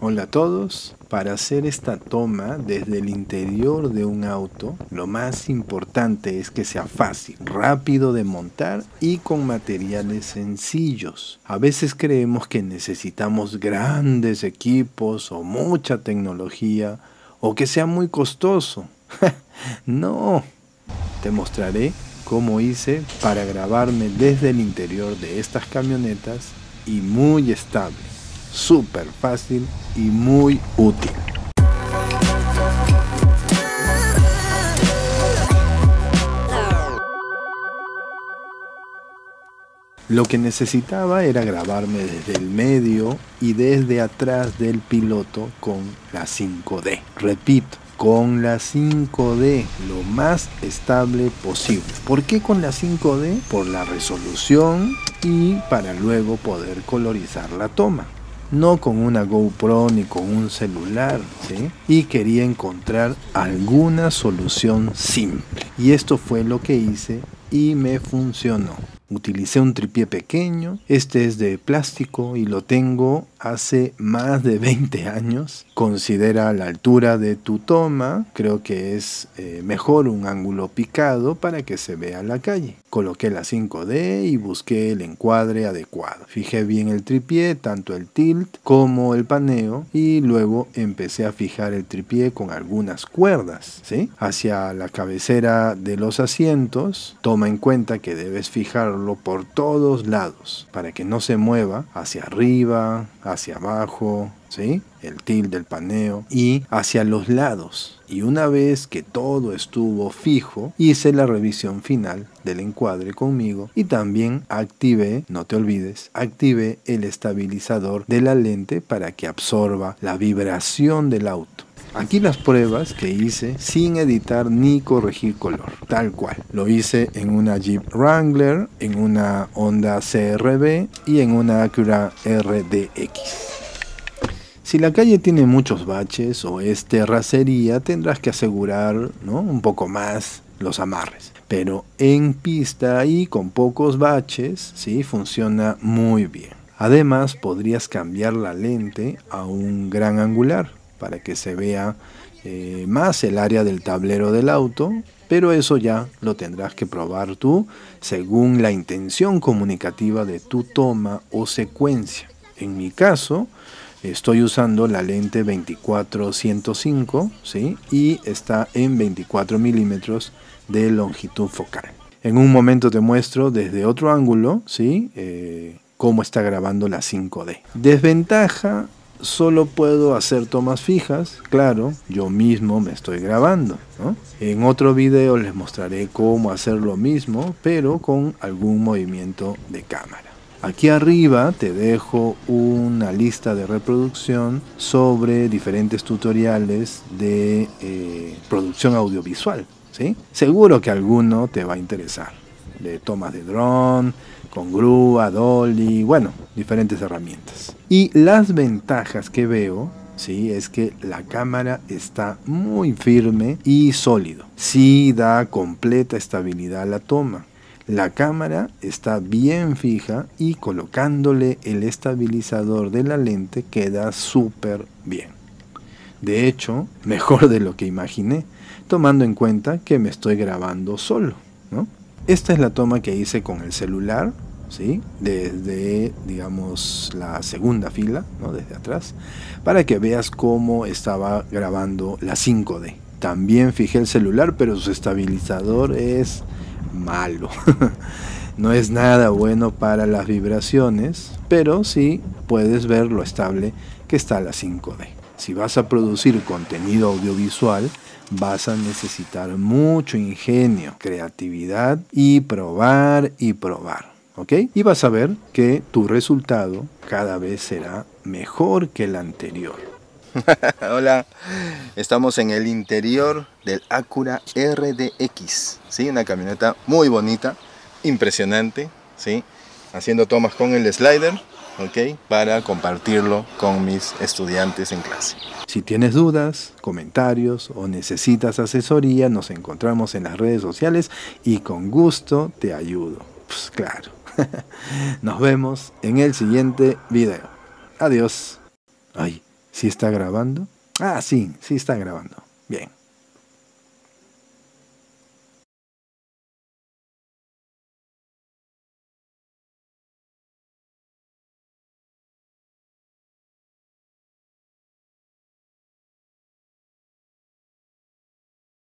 Hola a todos. Para hacer esta toma desde el interior de un auto, lo más importante es que sea fácil, rápido de montar y con materiales sencillos. A veces creemos que necesitamos grandes equipos o mucha tecnología o que sea muy costoso. No, te mostraré cómo hice para grabarme desde el interior de estas camionetas y muy estable. Súper fácil y muy útil. Lo que necesitaba era grabarme desde el medio y desde atrás del piloto con la 5D. Repito, con la 5D, lo más estable posible. ¿Por qué con la 5D? Por la resolución y para luego poder colorizar la toma. No con una GoPro ni con un celular, ¿sí? Y quería encontrar alguna solución simple. Y esto fue lo que hice y me funcionó. Utilicé un trípode pequeño, este es de plástico y lo tengo hace más de 20 años. Considera la altura de tu toma, creo que es mejor un ángulo picado para que se vea la calle. Coloqué la 5D y busqué el encuadre adecuado. Fijé bien el trípode, tanto el tilt como el paneo, y luego empecé a fijar el trípode con algunas cuerdas, ¿sí? Hacia la cabecera de los asientos. Toma en cuenta que debes fijarlo por todos lados para que no se mueva hacia arriba, hacia abajo, ¿sí? El tilt del paneo y hacia los lados. Y una vez que todo estuvo fijo, hice la revisión final del encuadre conmigo y también activé, no te olvides, activé el estabilizador de la lente para que absorba la vibración del auto. Aquí las pruebas que hice sin editar ni corregir color, tal cual. Lo hice en una Jeep Wrangler, en una Honda CR-V y en una Acura RDX. Si la calle tiene muchos baches o es terracería, tendrás que asegurar, ¿no?, un poco más los amarres. Pero en pista y con pocos baches, sí, funciona muy bien. Además, podrías cambiar la lente a un gran angular para que se vea más el área del tablero del auto, pero eso ya lo tendrás que probar tú según la intención comunicativa de tu toma o secuencia. En mi caso, estoy usando la lente 24-105, ¿sí? Y está en 24 milímetros de longitud focal. En un momento te muestro desde otro ángulo, ¿sí? Cómo está grabando la 5D. Desventaja: solo puedo hacer tomas fijas, claro, yo mismo me estoy grabando, ¿no? En otro video les mostraré cómo hacer lo mismo, pero con algún movimiento de cámara. Aquí arriba te dejo una lista de reproducción sobre diferentes tutoriales de producción audiovisual, ¿sí? Seguro que alguno te va a interesar, de tomas de dron, con grúa, dolly, bueno, diferentes herramientas. Y las ventajas que veo, sí, es que la cámara está muy firme y sólido. Sí da completa estabilidad a la toma. La cámara está bien fija y colocándole el estabilizador de la lente queda súper bien. De hecho, mejor de lo que imaginé, tomando en cuenta que me estoy grabando solo, ¿no? Esta es la toma que hice con el celular, ¿sí? Desde, digamos, la segunda fila, ¿no?, desde atrás, para que veas cómo estaba grabando la 5D. También fijé el celular, pero su estabilizador es malo. No es nada bueno para las vibraciones, pero sí puedes ver lo estable que está la 5D. Si vas a producir contenido audiovisual, vas a necesitar mucho ingenio, creatividad y probar y probar, ¿ok? Y vas a ver que tu resultado cada vez será mejor que el anterior. Hola, estamos en el interior del Acura RDX, ¿sí? Una camioneta muy bonita, impresionante, ¿sí? Haciendo tomas con el slider, ¿ok? Para compartirlo con mis estudiantes en clase. Si tienes dudas, comentarios o necesitas asesoría, nos encontramos en las redes sociales y con gusto te ayudo. Pues claro. Nos vemos en el siguiente video. Adiós. Ay, ¿Sí está grabando? Ah, sí, sí está grabando. Bien.